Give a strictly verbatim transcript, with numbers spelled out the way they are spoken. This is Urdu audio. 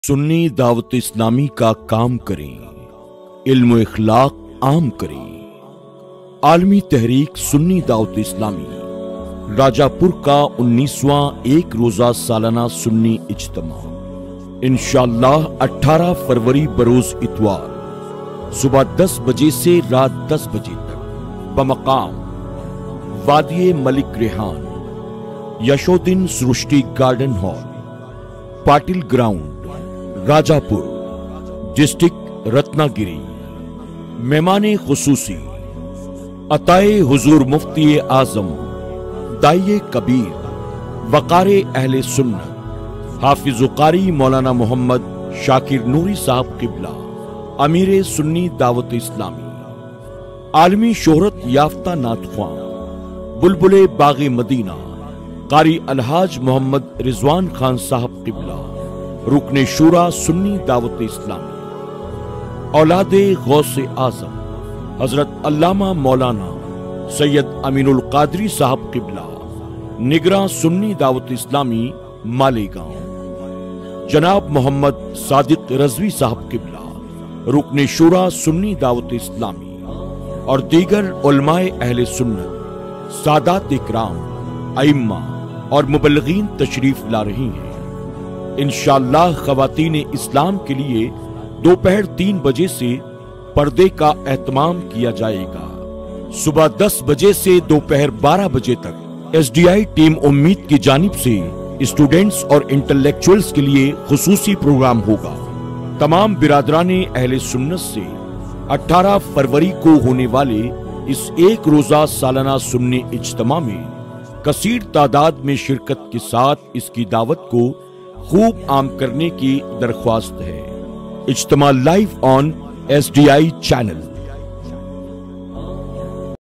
سنی دعوت اسلامی کا کام کریں، علم و اخلاق عام کریں۔ عالمی تحریک سنی دعوت اسلامی راجہ پور کا انیسواں ایک روزہ سالانہ سنی اجتماع انشاءاللہ اٹھارہ فروری بروز اتوار صبح دس بجے سے رات دس بجے تک بمقام Wadi Malik Rehan, Yashodhan Srishti garden hall, Patil ground, Rajapur, district Ratna گیری۔ مہمان خصوصی عطائے حضور مفتی اعظم داعیہ کبیر وقار اہل سنت حافظ قاری مولانا محمد شاکر نوری صاحب قبلہ امیر سنی دعوت اسلامی، عالمی شہرت یافتہ نعت خواں بلبل باغ مدینہ قاری الحاج محمد رضوان خان صاحب قبلہ رکن شورا سنی دعوت اسلامی، اولاد غوث اعظم حضرت علامہ مولانا سید امین القادری صاحب قبلہ نگراں سنی دعوت اسلامی مالیگاؤں، جناب محمد صادق رضوی صاحب قبلہ رکن شورا سنی دعوت اسلامی اور دیگر علماء اہل سنت، سادات اکرام، ائمہ اور مبلغین تشریف لا رہی ہیں۔ انشاءاللہ خواتین اسلام کے لیے دوپہر تین بجے سے پردے کا اہتمام کیا جائے گا۔ صبح دس بجے سے دوپہر بارہ بجے تک ایس ڈی آئی ٹیم امید کی جانب سے اسٹوڈنٹس اور انٹلیکچوئلز کے لیے خصوصی پروگرام ہوگا۔ تمام برادران اہل سنت سے اٹھارہ فروری کو ہونے والے اس ایک روزہ سالانہ سنی اجتماع میں کثیر تعداد میں شرکت کے ساتھ اس کی دعوت کو خوب عام کرنے کی درخواست ہے۔ اجتماع live on S D I channel.